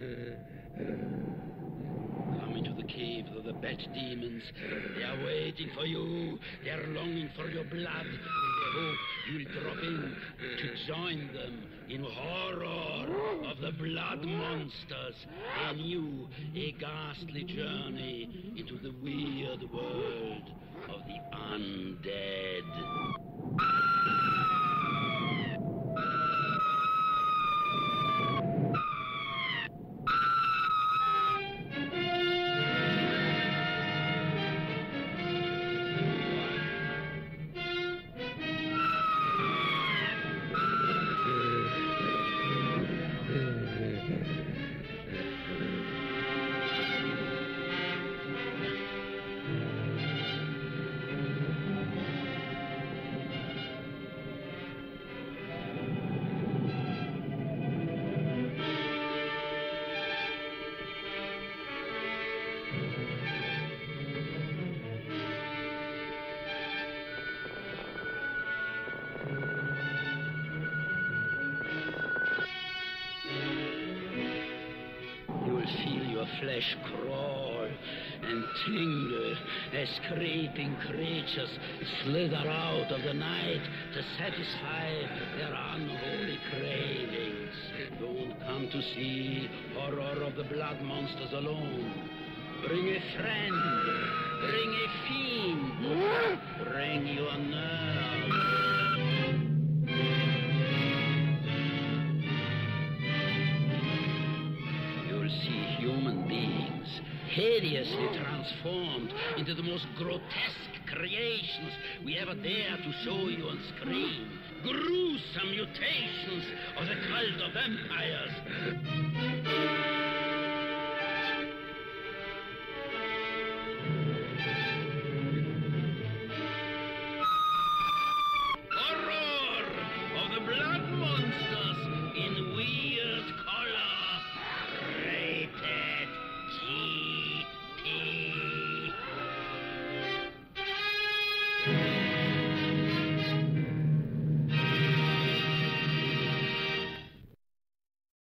Come into the caves of the bat demons. They are waiting for you. They are longing for your blood. And they hope you'll drop in to join them in horror of the blood monsters. A new, a ghastly journey into the weird world of the undead. Flesh crawl and tingle as creeping creatures slither out of the night to satisfy their unholy cravings. Don't come to see horror of the blood monsters alone. Bring a friend, bring a fiend, bring your nerve. Human beings, hideously transformed into the most grotesque creations we ever dare to show you on screen. Gruesome mutations of the cult of vampires.